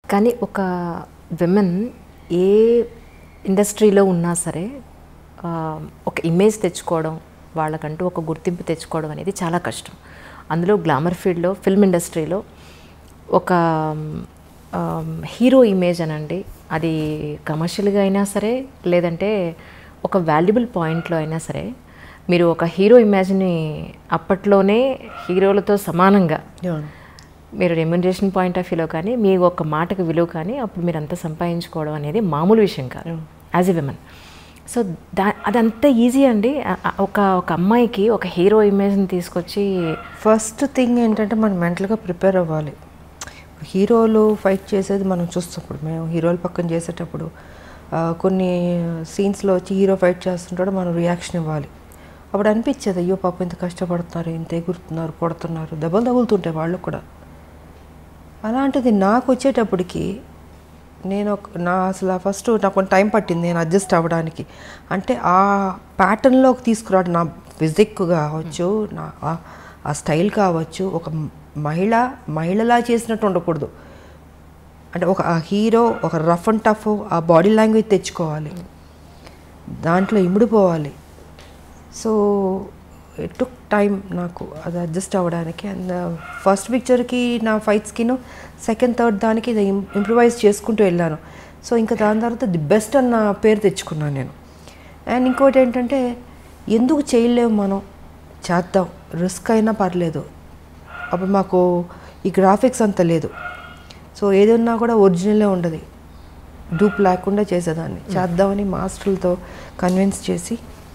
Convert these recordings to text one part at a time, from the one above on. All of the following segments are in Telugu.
కానీ ఒక విమెన్ ఏ ఇండస్ట్రీలో ఉన్నా సరే ఒక ఇమేజ్ తెచ్చుకోవడం, వాళ్ళకంటూ ఒక గుర్తింపు తెచ్చుకోవడం అనేది చాలా కష్టం. అందులో గ్లామర్ ఫీల్డ్లో, ఫిల్మ్ ఇండస్ట్రీలో ఒక హీరో ఇమేజ్ అనండి, అది కమర్షియల్గా అయినా సరే లేదంటే ఒక వాల్యుబుల్ పాయింట్లో అయినా సరే, మీరు ఒక హీరో ఇమేజ్ని అప్పట్లోనే హీరోలతో సమానంగా మీరు రెమ్యునరేషన్ పాయింట్ ఆఫ్ వ్యూలో కానీ, మీ ఒక మాటకు విలువ కానీ అప్పుడు మీరు అంతా సంపాదించుకోవడం అనేది మామూలు విషయం కాదు యాజ్ ఎ విమెన్. సో అదంతా ఈజీ అండి. ఒక అమ్మాయికి ఒక హీరో ఇమేజ్ని తీసుకొచ్చి ఫస్ట్ థింగ్ ఏంటంటే మనం మెంటల్గా ప్రిపేర్ అవ్వాలి. హీరోలు ఫైట్ చేసేది మనం చూస్తున్నప్పుడు, మేము హీరోలు పక్కన చేసేటప్పుడు కొన్ని సీన్స్లో వచ్చి హీరో ఫైట్ చేస్తుంటాడు, మనం రియాక్షన్ ఇవ్వాలి. అప్పుడు అనిపించేది అయ్యో పాపం ఇంత కష్టపడుతున్నారు, ఇంత ఎగురుతున్నారు, కొడుతున్నారు, దెబ్బలు తగులుతుంటాయి వాళ్ళు కూడా. అలాంటిది నాకు వచ్చేటప్పటికి అసలు ఫస్ట్ నాకు కొంచెం టైం పట్టింది నేను అడ్జస్ట్ అవ్వడానికి. అంటే ఆ ప్యాటర్న్లోకి తీసుకురావడం, నా ఫిజిక్ కావచ్చు, నా ఆ స్టైల్ కావచ్చు, ఒక మహిళలా చేసినట్టు ఉండకూడదు. అంటే ఒక హీరో ఒక రఫ్ అండ్ టఫ్ ఆ బాడీ లాంగ్వేజ్ తెచ్చుకోవాలి, దాంట్లో ఇమిడిపోవాలి. సో ఇట్ టుక్ టైం నాకు అది అడ్జస్ట్ అవ్వడానికి. అండ్ ఫస్ట్ పిక్చర్కి నా ఫైట్స్కిను సెకండ్ థర్డ్ దానికి ఇది ఇంప్రూవైజ్ చేసుకుంటూ వెళ్ళాను. సో ఇంకా దాని తర్వాత ది బెస్ట్ అన్న పేరు తెచ్చుకున్నాను నేను. అండ్ ఇంకోటి ఏంటంటే, ఎందుకు చేయలేము మనం, చేద్దాం, రిస్క్ అయినా పర్లేదు. అప్పుడు మాకు ఈ గ్రాఫిక్స్ అంత లేదు. సో ఏదన్నా కూడా ఒరిజినలే ఉండదు, డూప్ లేకుండా చేసేదాన్ని. చేద్దామని మాస్టర్లతో కన్విన్స్ చేసి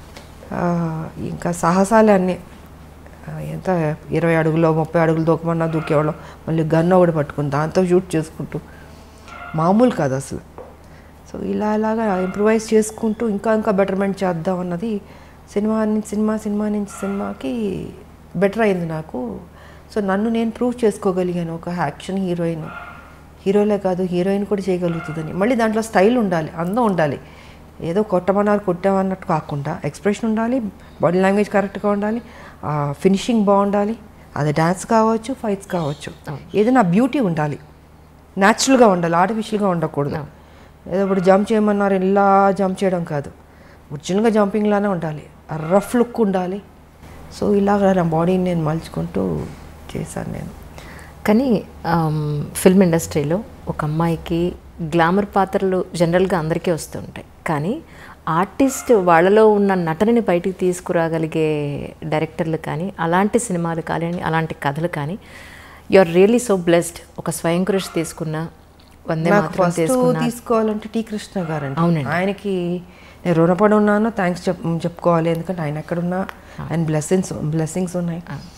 ఇంకా సాహసాలే అన్నీ. ఎంత 20 అడుగులో 30 అడుగులు దూకమన్నా దూకేవాళ్ళం. మళ్ళీ గన్ ఒకటి పట్టుకుని దాంతో షూట్ చేసుకుంటూ, మామూలు కాదు అసలు. సో ఇలాగా ఇంప్రూవైజ్ చేసుకుంటూ ఇంకా బెటర్మెంట్ చేద్దాం అన్నది సినిమా నుంచి సినిమాకి బెటర్ అయింది నాకు. సో నన్ను నేను ప్రూవ్ చేసుకోగలిగాను, ఒక యాక్షన్ హీరోలే కాదు హీరోయిన్ కూడా చేయగలుగుతుందని. మళ్ళీ దాంట్లో స్టైల్ ఉండాలి, అందం ఉండాలి. ఏదో కొట్టామన్నట్టు కాకుండా ఎక్స్ప్రెషన్ ఉండాలి, బాడీ లాంగ్వేజ్ కరెక్ట్గా ఉండాలి, ఫినిషింగ్ బాగుండాలి. అది డ్యాన్స్ కావచ్చు, ఫైట్స్ కావచ్చు, ఏదైనా బ్యూటీ ఉండాలి, న్యాచురల్గా ఉండాలి, ఆర్టిఫిషియల్గా ఉండకూడదు. ఏదో ఇప్పుడు జంప్ చేయమన్నారు ఇలా జంప్ చేయడం కాదు, ఒరిజినల్గా జంపింగ్లానే ఉండాలి, రఫ్ లుక్ ఉండాలి. సో ఇలాగ నా బాడీని నేను మలుచుకుంటూ చేశాను నేను. కానీ ఫిల్మ్ ఇండస్ట్రీలో ఒక అమ్మాయికి గ్లామర్ పాత్రలు జనరల్గా అందరికీ వస్తుంటాయి, కానీ ఆర్టిస్ట్ వాళ్ళలో ఉన్న నటనని బయటికి తీసుకురాగలిగే డైరెక్టర్లు కానీ, అలాంటి సినిమాలు కానీ, అలాంటి కథలు కానీ, you are really so blessed. ఒక స్వయం కృషి తీసుకున్న, వందే మాతరం తీసుకోవాలంటే టి కృష్ణ గారు అండి. అవునండి, ఆయనకి నేను రుణపడి ఉన్నాను, థ్యాంక్స్ చెప్పుకోవాలి. ఎందుకంటే ఆయన ఎక్కడున్నా ఆయన బ్లెస్సింగ్స్ ఉన్నాయి.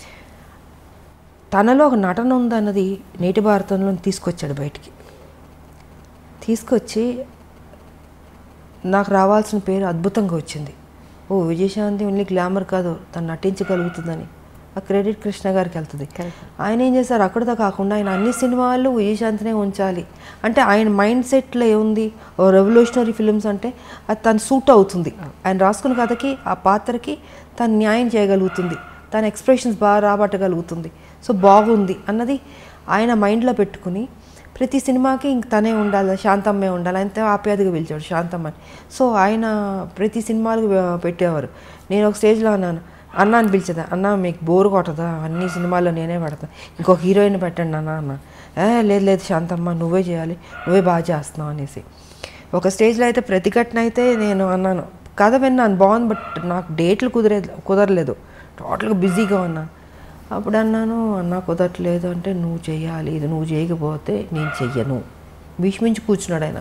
తనలో ఒక నటన ఉందన్నది నేటి భారతంలో తీసుకొచ్చాడు బయటికి. తీసుకొచ్చి నాకు రావాల్సిన పేరు అద్భుతంగా వచ్చింది. విజయశాంతి ఓన్లీ గ్లామర్ కాదు, తను నటించగలుగుతుందని ఆ క్రెడిట్ కృష్ణ గారికి వెళ్తుంది. ఆయన ఏం చేశారు, అక్కడితో కాకుండా ఆయన అన్ని సినిమాల్లో విజయశాంతినే ఉంచాలి. అంటే ఆయన మైండ్ సెట్లో ఏముంది, ఓ రెవల్యూషనరీ ఫిలిమ్స్ అంటే అది తను సూట్ అవుతుంది, ఆయన రాసుకున్న కథకి ఆ పాత్రకి తను న్యాయం చేయగలుగుతుంది, తన ఎక్స్ప్రెషన్స్ బాగా రాబట్టగలుగుతుంది, సో బాగుంది అన్నది ఆయన మైండ్లో పెట్టుకుని ప్రతి సినిమాకి ఇంక తనే ఉండాలి, శాంతమ్మే ఉండాలి. ఆయనతో ఆప్యాయతగా పిలిచాడు శాంతమ్మ అని. సో ఆయన ప్రతి సినిమాలకు పెట్టేవారు. నేను ఒక స్టేజ్లో అన్న అని పిలిచేదా, అన్న మీకు బోరు కొట్టదా, అన్ని సినిమాల్లో నేనే పెడతాను, ఇంకొక హీరోయిన్ పెట్టండి అన్న. లేదు శాంతమ్మ నువ్వే చేయాలి, నువ్వే బాగా చేస్తున్నావు అనేసి. ఒక స్టేజ్లో అయితే ప్రతిఘటన అయితే నేను అన్నాను, కథ విన్నాను బాగుంది, బట్ నాకు డేట్లు కుదరలేదు, టోటల్గా బిజీగా ఉన్నాను. అప్పుడు అన్నాను, అన్న కుదరట్లేదు అంటే, నువ్వు చెయ్యాలి, ఇది నువ్వు చేయకపోతే నేను చెయ్యను, భీష్మించి కూర్చున్నాడు ఆయన.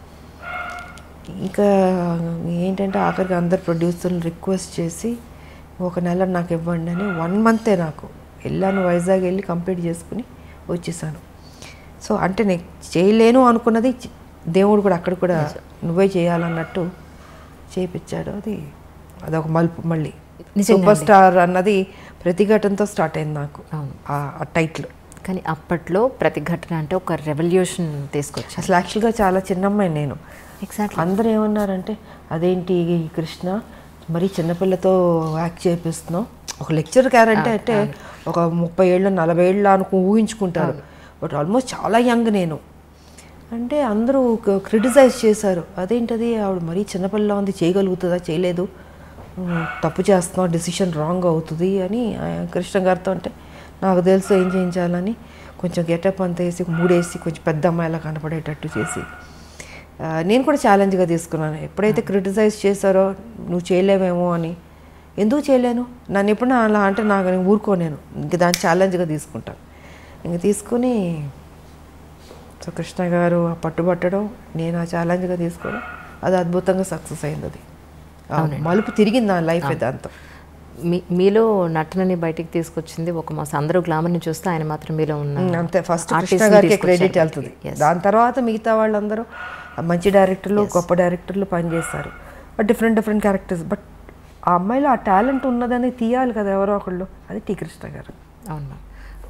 ఇంకా ఏంటంటే ఆఖరికి అందరు ప్రొడ్యూసర్లు రిక్వెస్ట్ చేసి 1 నెల నాకు ఇవ్వండి అని. 1 మంతే నాకు వెళ్ళాను, వైజాగ్ వెళ్ళి కంప్లీట్ చేసుకుని వచ్చేసాను. సో అంటే నేను చేయలేను అనుకున్నది దేవుడు కూడా అక్కడ కూడా నువ్వే చేయాలన్నట్టు చేయించాడు. అదొక మలుపు. మళ్ళీ సూపర్ స్టార్ అన్నది ప్రతిఘటనతో స్టార్ట్ అయింది నాకు ఆ టైటిల్. కానీ అప్పట్లో ప్రతిఘటన అంటే ఒక రెవల్యూషన్ తీసుకొచ్చి, అసలు యాక్చువల్గా చాలా చిన్నమ్మాయి నేను. ఎగ్జాక్ట్లీ అందరూ ఏమన్నారంటే, అదేంటి కృష్ణ మరీ చిన్నపిల్లతో యాక్ట్ చేపిస్తున్నావు, ఒక లెక్చర్ క్యారెక్టర్ అంటే ఒక 30 ఏళ్ళు 40 ఏళ్ళు ఊహించుకుంటారు, బట్ ఆల్మోస్ట్ చాలా యంగ్ నేను. అంటే అందరూ క్రిటిసైజ్ చేశారు. అదేంటది ఆవిడ మరీ చిన్నపిల్లలా ఉంది, చేయగలుగుతుందా, చేయలేదు, తప్పు చేస్తున్నావు, డెసిషన్ రాంగ్ అవుతుంది అని కృష్ణ గారితో. అంటే నాకు తెలుసు ఏం చేయించాలని కొంచెం గెటప్ అంతా వేసి మూడేసి కొంచెం పెద్ద అమ్మాయిలా కనపడేటట్టు చేసి నేను కూడా ఛాలెంజ్గా తీసుకున్నాను. ఎప్పుడైతే క్రిటిసైజ్ చేశారో నువ్వు చేయలేవేమో అని, ఎందుకు చేయలేను, నన్ను ఎప్పుడైనా అలా అంటే నాకు నేను ఊరుకోలేను, ఇంక దాన్ని ఛాలెంజ్గా తీసుకుంటాను. ఇంక తీసుకుని సో కృష్ణ గారు పట్టుబట్టడం, నేను ఆ ఛాలెంజ్గా తీసుకోవడం, అది అద్భుతంగా సక్సెస్ అయింది. అది మలుపు తిరిగింది నా లైఫ్ దాంతో. మీలో నటనని బయటికి తీసుకొచ్చింది ఒక మాస్. అందరూ గ్లామర్ని చూస్తే ఆయన మాత్రం మీలో ఉన్న అంతే. ఫస్ట్ కృష్ణ గారికి క్రెడిట్ వెళ్తుంది. దాని తర్వాత మిగతా వాళ్ళందరూ మంచి డైరెక్టర్లు, గొప్ప డైరెక్టర్లు పనిచేస్తారు, డిఫరెంట్ క్యారెక్టర్స్. బట్ ఆ అమ్మాయిలో ఆ టాలెంట్ ఉన్నదని తీయాలి కదా ఎవరో ఒకళ్ళు, అది టీ కృష్ణ గారు. అవును.